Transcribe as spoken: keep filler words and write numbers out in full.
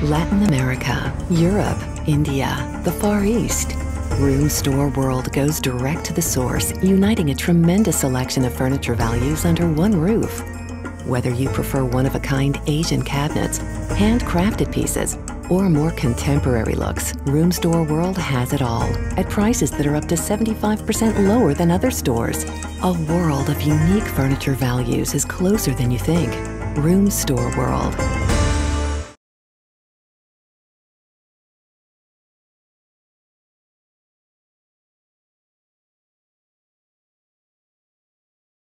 Latin America, Europe, India, the Far East. RoomStore World goes direct to the source, uniting a tremendous selection of furniture values under one roof. Whether you prefer one-of-a-kind Asian cabinets, handcrafted pieces, or more contemporary looks, RoomStore World has it all at prices that are up to seventy-five percent lower than other stores. A world of unique furniture values is closer than you think. RoomStore World.